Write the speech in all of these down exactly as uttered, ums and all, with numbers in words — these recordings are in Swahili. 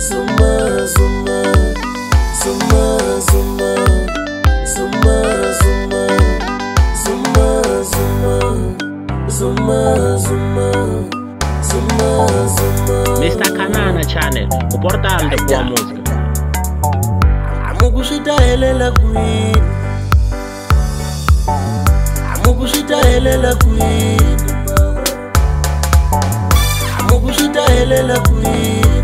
Zuma, Zuma, Zuma, Zuma, Zuma, Zuma, Zuma, Zuma, Zuma, Zuma, Zuma. Mister Kanana Channel, o portal de boa música. Amukushita helela queen, amukushita helela queen, amukushita helela queen,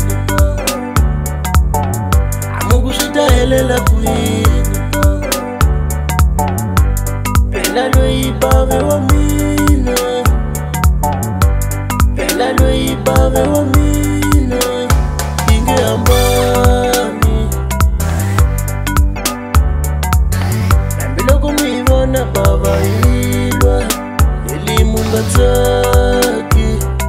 amukushita helela queen. Pela lo ibabe wa mina, pela lo ibabe wa mina, inge ambani. Nambiloko mivona baba ilwa, elimu ngataki.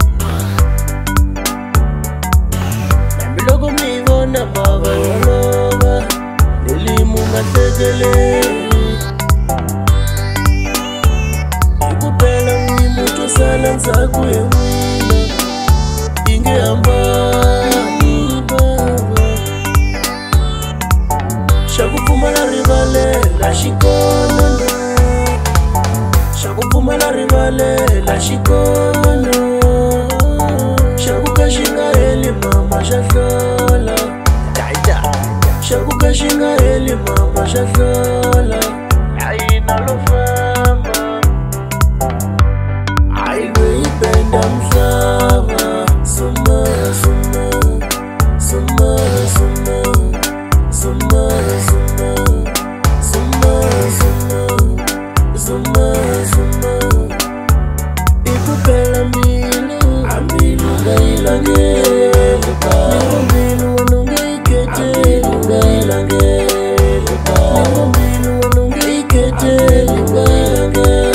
Nambiloko mivona baba yoloba, elimu ngatekeleli. Salanza kuewina inge ambani baba. Shakupuma la rivale la shikono, shakupuma la rivale la shikono. Shakukashinga eli mama shaflola, shakukashinga eli mama shaflola. Aina lo fama Benda mzava, Zuma, Zuma, Zuma, Zuma, Zuma, Zuma, Zuma, Zuma, Zuma. Ikupela milu, amilu ngailange, milu wanunge ikete, ngailange, milu wanunge ikete, ngailange.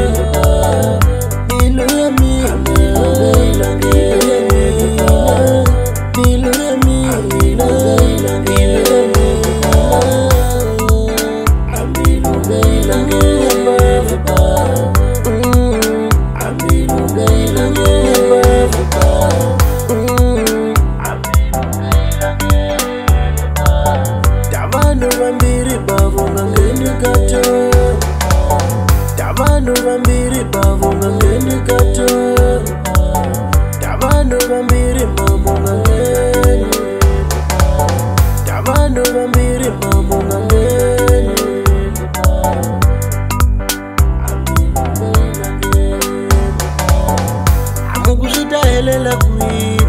Tabano bambiri bavo ngeni kato, tabano bambiri mamo ngeni, tabano bambiri mamo ngeni. Amukushita helela queen,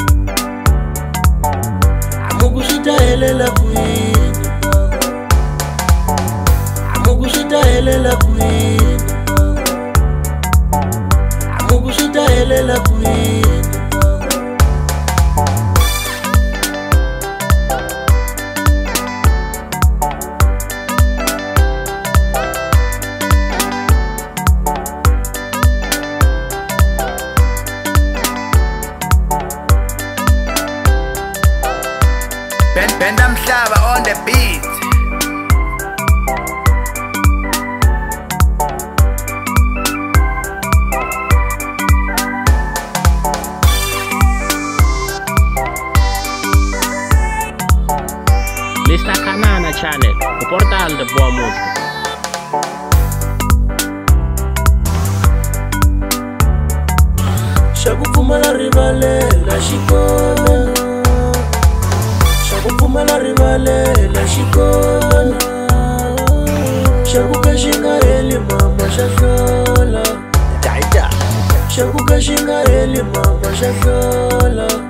amukushita helela queen, amukushita helela queen, amukushita helela queen. Benda Mhlaba on the beat. Mister Kanana Channel, o portal de boa música. Shakupuma la rivale la shikono, shakupuma la rivale la shikono. Shakukashinga eli mama shaflola, shakukashinga eli mama shaflola.